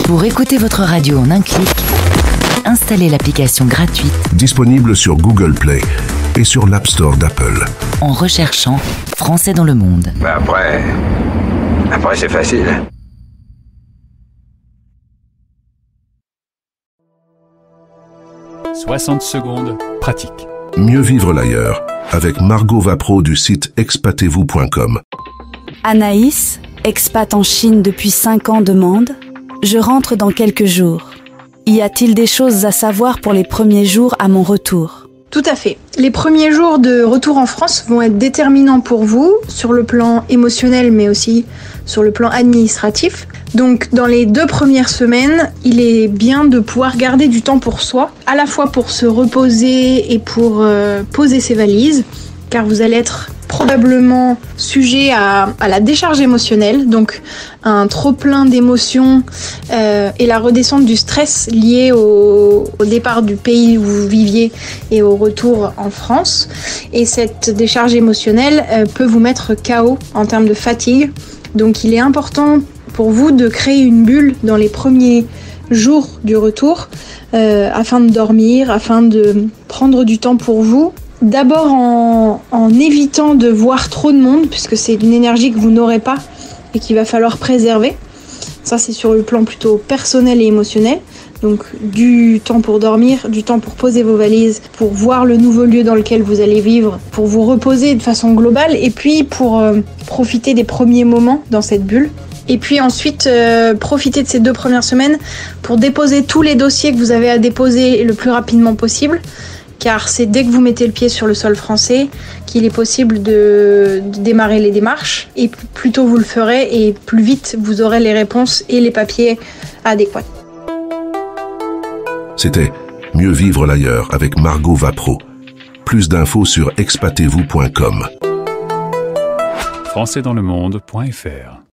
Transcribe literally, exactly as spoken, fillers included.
Pour écouter votre radio en un clic, installez l'application gratuite disponible sur Google Play et sur l'App Store d'Apple. En recherchant Français dans le monde. Ben après, après c'est facile. soixante secondes, pratique. Mieux vivre l'ailleurs, avec Margot Vapro du site expatez vous point com. Anaïs, expat en Chine depuis cinq ans, demande « Je rentre dans quelques jours. Y a-t-il des choses à savoir pour les premiers jours à mon retour ?» Tout à fait. Les premiers jours de retour en France vont être déterminants pour vous sur le plan émotionnel mais aussi sur le plan administratif. Donc dans les deux premières semaines, il est bien de pouvoir garder du temps pour soi, à la fois pour se reposer et pour euh, poser ses valises, car vous allez être probablement sujet à, à la décharge émotionnelle, donc un trop-plein d'émotions euh, et la redescente du stress lié au, au départ du pays où vous viviez et au retour en France. Et cette décharge émotionnelle euh, peut vous mettre K O en termes de fatigue. Donc il est important pour vous de créer une bulle dans les premiers jours du retour euh, afin de dormir, afin de prendre du temps pour vous. D'abord en, en évitant de voir trop de monde, puisque c'est une énergie que vous n'aurez pas et qu'il va falloir préserver. Ça, c'est sur le plan plutôt personnel et émotionnel. Donc du temps pour dormir, du temps pour poser vos valises, pour voir le nouveau lieu dans lequel vous allez vivre, pour vous reposer de façon globale et puis pour euh, profiter des premiers moments dans cette bulle. Et puis ensuite, euh, profiter de ces deux premières semaines pour déposer tous les dossiers que vous avez à déposer le plus rapidement possible. Car c'est dès que vous mettez le pied sur le sol français qu'il est possible de, de démarrer les démarches. Et plus tôt vous le ferez, et plus vite vous aurez les réponses et les papiers adéquats. C'était Mieux vivre l'ailleurs avec Margot Vapro. Plus d'infos sur expatez vous point com. français dans le monde point f r